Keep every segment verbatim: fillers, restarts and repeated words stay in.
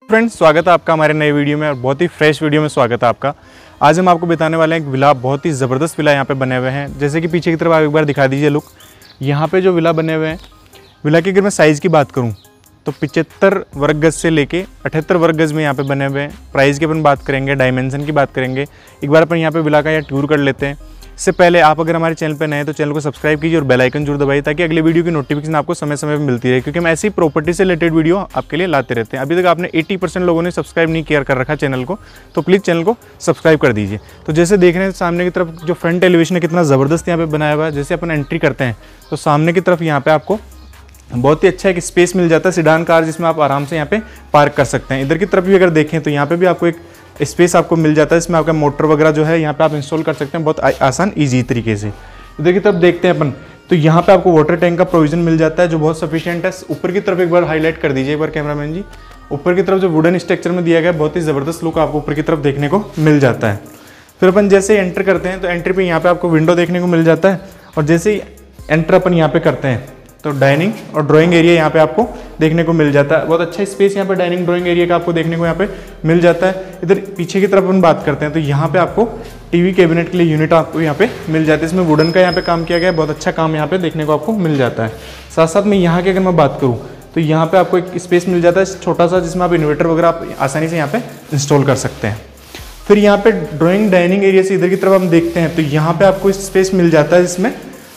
Friends, स्वागत है आपका हमारे नए वीडियो में और बहुत ही फ्रेश वीडियो में स्वागत है आपका। आज हम आपको बताने वाले हैं एक विला, बहुत ही ज़बरदस्त विला यहाँ पे बने हुए हैं। जैसे कि पीछे की तरफ आप एक बार दिखा दीजिए लुक। यहाँ पे जो विला बने हुए हैं, विला की अगर मैं साइज़ की बात करूँ तो पचहत्तर वर्ग गज से लेके अठहत्तर वर्ग गज में यहाँ पे बने हुए हैं। प्राइस की अपन बात करेंगे, डायमेंशन की बात करेंगे। एक बार अपन यहाँ पे विला का यहाँ टूर कर लेते हैं। इससे पहले आप अगर हमारे चैनल पर नए हैं तो चैनल को सब्सक्राइब कीजिए और बेल आइकन जरूर दबाइए ताकि अगले वीडियो की नोटिफिकेशन आपको समय समय पर मिलती रहे, क्योंकि हम ऐसी प्रॉपर्टी से रिलेटेड वीडियो आपके लिए लाते रहते हैं। अभी तक आपने अस्सी परसेंट लोगों ने सब्सक्राइब नहीं किया कर रखा चैनल को, तो प्लीज़ चैनल को सब्सक्राइब कर दीजिए। तो जैसे देख रहे हैं सामने की तरफ जो फ्रंट एलिवेशन है कितना ज़बरदस्त यहाँ पे बनाया हुआ है। जैसे अपन एंट्री करते हैं तो सामने की तरफ यहाँ पे आपको बहुत ही अच्छा एक स्पेस मिल जाता है, सिडान कार, जिसमें आप आराम से यहाँ पे पार्क कर सकते हैं। इधर की तरफ भी अगर देखें तो यहाँ पे भी आपको एक स्पेस आपको मिल जाता है, इसमें आपका मोटर वगैरह जो है यहाँ पे आप इंस्टॉल कर सकते हैं बहुत आसान ईजी तरीके से। इधर की तरफ देखते हैं अपन तो यहाँ पे आपको वाटर टैंक का प्रोविजन मिल जाता है जो बहुत सफिशिएंट है। ऊपर की तरफ एक बार हाईलाइट कर दीजिए एक बार कैमरामैन जी। ऊपर की तरफ जो वुडन स्ट्रक्चर में दिया गया है बहुत ही ज़बरदस्त लुक आपको ऊपर की तरफ देखने को मिल जाता है। फिर अपन जैसे एंटर करते हैं तो एंट्री पे यहाँ पे आपको विंडो देखने को मिल जाता है, और जैसे ही एंटर अपन यहाँ पे करते हैं तो डाइनिंग और ड्राइंग एरिया यहाँ पे आपको देखने को मिल जाता है। बहुत अच्छा स्पेस यहाँ पे डाइनिंग ड्राइंग एरिया का आपको देखने को यहाँ पे मिल जाता है। इधर पीछे की तरफ अपन बात करते हैं तो यहाँ पे आपको टीवी कैबिनेट के लिए यूनिट आपको यहाँ पे मिल जाता है। इसमें वुडन का यहाँ पे काम किया गया है, बहुत अच्छा काम यहाँ पे देखने को आपको मिल जाता है। साथ साथ में यहाँ की अगर मैं बात करूँ तो यहाँ पे आपको एक स्पेस मिल जाता है छोटा सा, जिसमें आप इन्वर्टर वगैरह आप आसानी से यहाँ पे इंस्टॉल कर सकते हैं। फिर यहाँ पे ड्राइंग डाइनिंग एरिया से इधर की तरफ हम देखते हैं तो यहाँ पे आपको स्पेस मिल जाता है, जिसमें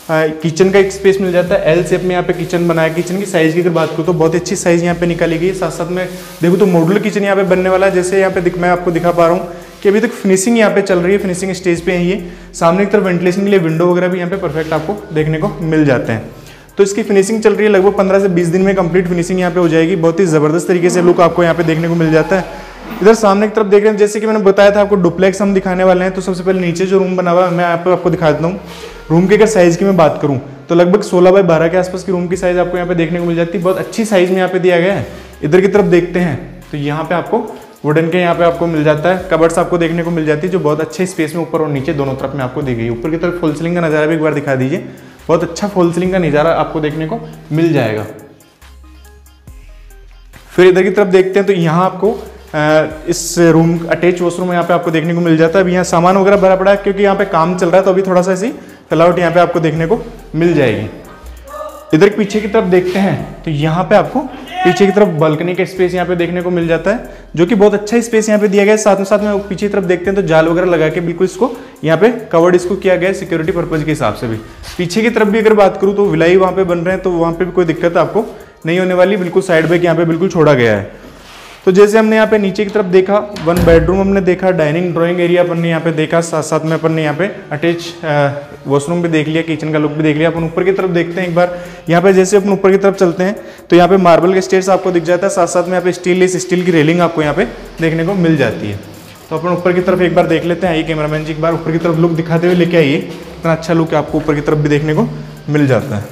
किचन का एक स्पेस मिल जाता है। एल शेप में यहाँ पे किचन बनाया। किचन की साइज़ की अगर बात करूँ तो बहुत अच्छी साइज़ यहाँ पे निकाली गई है। साथ साथ में देखो तो मॉड्यूलर किचन यहाँ पे बनने वाला है। जैसे यहाँ पे दिख मैं आपको दिखा पा रहा हूँ कि अभी तक फिनिशिंग यहाँ पे चल रही है, फिनिशिंग स्टेज पे है ये। सामने की तरफ वेंटिलेशन के लिए विंडो वगैरह भी यहाँ पे परफेक्ट आपको देखने को मिल जाते हैं। तो इसकी फिनिशिंग चल रही है, लगभग पंद्रह से बीस दिन में कंप्लीट फिनिशिंग यहाँ पे हो जाएगी। बहुत ही ज़बरदस्त तरीके से लुक आपको यहाँ पे देखने को मिल जाता है। इधर सामने की तरफ देख रहे हैं, जैसे कि मैंने बताया था आपको डुप्लेक्स हम दिखाने वाले हैं। तो सबसे पहले नीचे जो रूम बना हुआ है मैं यहाँ पे आपको दिखा देता हूँ। रूम की अगर साइज़ की मैं बात करूँ तो लगभग सोलह बाई बारह के आसपास की रूम की साइज़ आपको यहाँ पे देखने को मिल जाती है। बहुत अच्छी साइज़ में यहाँ पे दिया गया है। इधर की तरफ देखते हैं तो यहाँ पे आपको वुडन के यहाँ पे आपको मिल जाता है, कबर्ड्स आपको देखने को मिल जाती है जो बहुत अच्छे स्पेस में ऊपर और नीचे दोनों तरफ में आपको दी गई। ऊपर की तरफ फॉल सीलिंग का नज़ारा भी एक बार दिखा दीजिए। बहुत अच्छा फॉल सीलिंग का नज़ारा आपको देखने को मिल जाएगा। फिर इधर की तरफ देखते हैं तो यहाँ आपको इस रूम अटैच वॉशरूम यहाँ पे आपको देखने को मिल जाता है। अभी यहाँ सामान वगैरह भरा पड़ा है क्योंकि यहाँ पे काम चल रहा है, तो अभी थोड़ा सा ऐसी फैलावट यहाँ पे आपको देखने को मिल जाएगी। इधर पीछे की तरफ देखते हैं तो यहाँ पे आपको पीछे की तरफ बालकनी का स्पेस यहाँ पे देखने को मिल जाता है, जो कि बहुत अच्छा स्पेस यहाँ पे दिया गया है। साथ में साथ में पीछे की तरफ देखते हैं तो जाल वगैरह लगा के बिल्कुल इसको यहाँ पे कवर्ड इसको किया गया है सिक्योरिटी पर्पज के हिसाब से भी। पीछे की तरफ भी अगर बात करूँ तो विलाई वहाँ पे बन रहे हैं तो वहाँ पे भी कोई दिक्कत आपको नहीं होने वाली। बिल्कुल साइड बैक यहाँ पे बिल्कुल छोड़ा गया है। तो जैसे हमने यहाँ पे नीचे की तरफ देखा वन बेडरूम हमने देखा, डाइनिंग ड्राइंग एरिया अपन ने यहाँ पे देखा, साथ साथ में अपन ने यहाँ पे अटैच वॉशरूम भी देख लिया, किचन का लुक भी देख लिया। अपन ऊपर की तरफ देखते हैं एक बार। यहाँ पे जैसे अपन ऊपर की तरफ चलते हैं तो यहाँ पे मार्बल के स्टेयर्स आपको दिख जाता है। साथ साथ में यहाँ पे स्टील स्टील की रेलिंग आपको यहाँ पे देखने को मिल जाती है। तो अपन ऊपर की तरफ एक बार देख लेते हैं। आइए कैमरामैन जी एक बार ऊपर की तरफ लुक दिखाते हुए लेके आइए। कितना अच्छा लुक आपको ऊपर की तरफ भी देखने को मिल जाता है।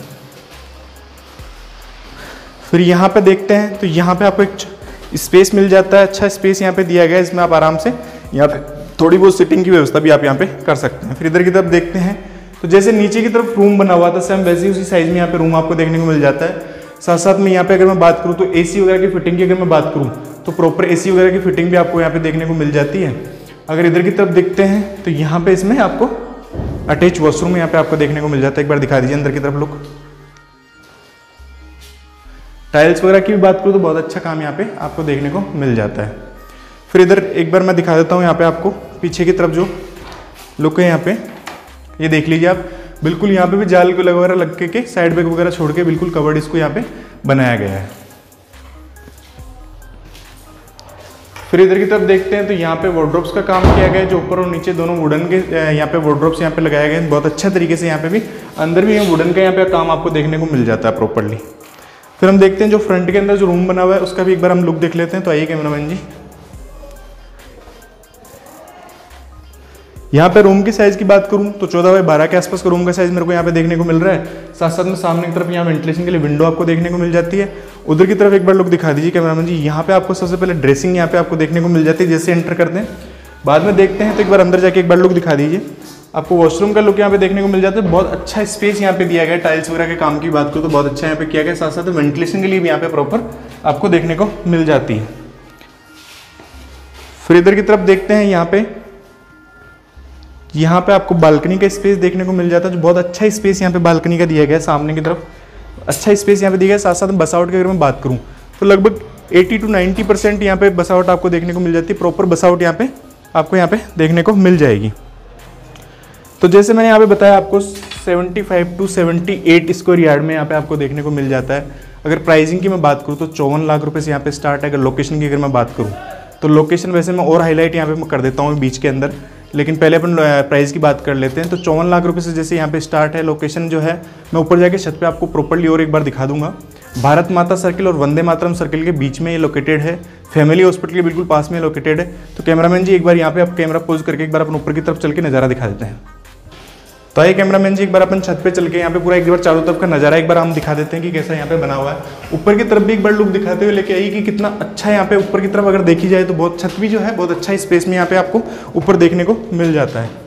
फिर यहाँ पे देखते हैं तो यहाँ पे आपको एक स्पेस मिल जाता है, अच्छा स्पेस यहाँ पे दिया गया है। इसमें आप आराम से यहाँ पे थोड़ी बहुत सिटिंग की व्यवस्था भी आप यहाँ पे कर सकते हैं। फिर इधर की तरफ देखते हैं तो जैसे नीचे की तरफ रूम बना हुआ था सेम वैसे ही उसी साइज में यहाँ पे रूम आपको देखने को मिल जाता है। साथ साथ में यहाँ पे अगर मैं बात करूँ तो एसी वगैरह की फिटिंग की अगर मैं बात करूँ तो प्रॉपर एसी वगैरह की फिटिंग भी आपको यहाँ पे देखने को मिल जाती है। अगर इधर की तरफ देखते हैं तो यहाँ पे इसमें आपको अटैच वॉशरूम यहाँ पे आपको देखने को मिल जाता है। एक बार दिखा दीजिए अंदर की तरफ लुक। टाइल्स वगैरह की भी बात करूँ तो बहुत अच्छा काम यहाँ पे आपको देखने को मिल जाता है। फिर इधर एक बार मैं दिखा देता हूँ यहाँ पे आपको पीछे की तरफ जो लुक है यहाँ पे ये देख लीजिए आप। बिल्कुल यहाँ पे भी जाल को वगैरह लग के, के साइड बैक वगैरह छोड़ के बिल्कुल कवर्ड इसको यहाँ पे बनाया गया है। फिर इधर की तरफ देखते हैं तो यहाँ पे वार्डरोब्स का काम किया गया है, जो ऊपर और नीचे दोनों वुडन के यहाँ पे वार्डरोब्स यहाँ पे लगाए गए हैं बहुत अच्छा तरीके से। यहाँ पे भी अंदर भी वुडन का यहाँ पे काम आपको देखने को मिल जाता है प्रॉपरली। फिर हम देखते हैं जो फ्रंट के अंदर जो रूम बना हुआ है उसका भी एक बार हम लुक देख लेते हैं। तो आइए कैमरामैन जी। यहाँ पे रूम की साइज की बात करूँ तो चौदह बाई बारह के आसपास का रूम का साइज मेरे को यहाँ पे देखने को मिल रहा है। साथ साथ में सामने की तरफ यहाँ वेंटिलेशन के लिए विंडो आपको देखने को मिल जाती है। उधर की तरफ एक बार लुक दिखा दीजिए कैमरामैन जी। यहाँ पे आपको सबसे पहले ड्रेसिंग यहाँ पे आपको देखने को मिल जाती है जैसे एंटर करते हैं। बाद में देखते हैं तो एक बार अंदर जाके एक बार लुक दिखा दीजिए। आपको वॉशरूम का लुक यहाँ पे देखने को मिल जाता है। बहुत अच्छा स्पेस यहाँ पे दिया गया है। टाइल्स वगैरह के काम की बात करूँ तो बहुत अच्छा यहाँ पे किया गया। साथ साथ वेंटिलेशन के लिए भी यहाँ पे प्रॉपर आपको देखने को मिल जाती है। फिर इधर की तरफ देखते हैं, यहाँ पे यहाँ पे आपको बालकनी का स्पेस देखने को मिल जाता है, जो बहुत अच्छा स्पेस यहाँ पे बालकनी का दिया गया है। सामने की तरफ अच्छा स्पेस यहाँ पे दिया गया है। साथ साथ बसावट की अगर मैं बात करूँ तो लगभग अस्सी टू नब्बे परसेंट यहाँ पे बसावट आपको देखने को मिल जाती है। प्रॉपर बसावट यहाँ पे आपको यहाँ पे देखने को मिल जाएगी। तो जैसे मैंने यहाँ पे बताया आपको पचहत्तर टू अठहत्तर स्क्वायर यार्ड में यहाँ पे आपको देखने को मिल जाता है। अगर प्राइसिंग की मैं बात करूँ तो चौवन लाख रुपए से यहाँ पे स्टार्ट है। अगर लोकेशन की अगर मैं बात करूँ तो लोकेशन वैसे मैं और हाईलाइट यहाँ पे मैं कर देता हूँ बीच के अंदर, लेकिन पहले अपन प्राइस की बात कर लेते हैं। तो चौवन लाख रुपए से जैसे यहाँ पे स्टार्ट है। लोकेशन जो है मैं ऊपर जाके छत पे आपको प्रॉपर्ली और एक बार दिखा दूंगा। भारत माता सर्किल और वंदे मातरम सर्किल के बीच में ये लोकेटेड है। फैमिली हॉस्पिटल के बिल्कुल पास में लोकेटेड है। तो कैमरामैन जी एक बार यहाँ पे आप कैमरा पोज करके एक बार अपन ऊपर की तरफ चल के नज़ारा दिखा देते हैं। तो आइए कैमरामैन जी एक बार अपन छत पे चल के यहाँ पे पूरा एक बार चारों तरफ का नज़ारा एक बार हम दिखा देते हैं कि कैसा यहाँ पे बना हुआ है। ऊपर की तरफ भी एक बार लुक दिखाते हुए लेके आइए कि कितना अच्छा यहाँ पे ऊपर की तरफ अगर देखी जाए तो बहुत छत भी जो है बहुत अच्छा स्पेस में यहाँ पे आपको ऊपर देखने को मिल जाता है।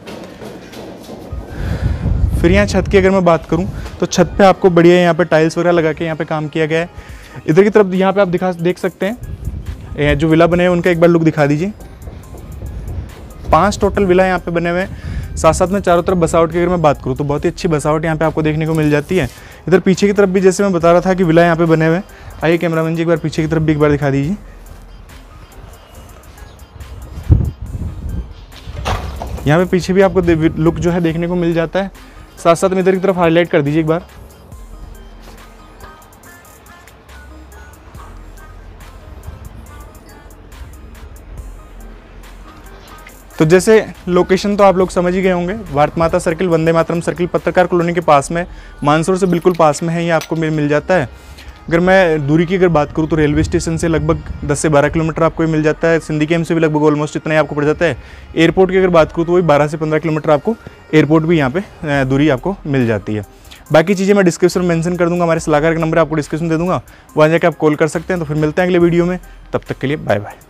फिर यहाँ छत की अगर मैं बात करूँ तो छत पे आपको बढ़िया यहाँ पे टाइल्स वगैरह लगा के यहाँ पे काम किया गया है। इधर की तरफ यहाँ पे आप दिखा देख सकते हैं जो विला बने हैं उनका एक बार लुक दिखा दीजिए। पांच टोटल विला यहाँ पे बने हुए हैं। साथ साथ में चारों तरफ बसावट की अगर मैं बात करूँ तो बहुत ही अच्छी बसावट यहाँ पे आपको देखने को मिल जाती है। इधर पीछे की तरफ भी जैसे मैं बता रहा था कि विला यहाँ पे बने हुए हैं। आइए कैमरामैन जी एक बार पीछे की तरफ भी एक बार दिखा दीजिए। यहाँ पे पीछे भी आपको लुक जो है देखने को मिल जाता है। साथ साथ में इधर की तरफ हाईलाइट कर दीजिए एक बार। तो जैसे लोकेशन तो आप लोग समझ ही गए होंगे, Bharat Mata circle Vande Mataram circle Patrakar colony के पास में, मानसरोवर से बिल्कुल पास में है, ये आपको मिल मिल जाता है। अगर मैं दूरी की अगर बात करूँ तो रेलवे स्टेशन से लगभग दस से बारह किलोमीटर आपको मिल जाता है। सिंधी कैंप से भी लगभग ऑलमोस्ट इतना ही आपको पड़ जाता है। एयरपोर्ट की अगर बात करूँ तो वही बारह से पंद्रह किलोमीटर आपको एयरपोर्ट भी यहाँ पे दूरी आपको मिल जाती है। बाकी चीज़ें मैं डिस्क्रिप्शन में मेंशन कर दूंगा, हमारे सलाहकार का नंबर आपको डिस्क्रिप्शन दे दूंगा, वहाँ जाकर आप कॉल कर सकते हैं। तो फिर मिलते हैं अगले वीडियो में, तब तक के लिए बाय बाय।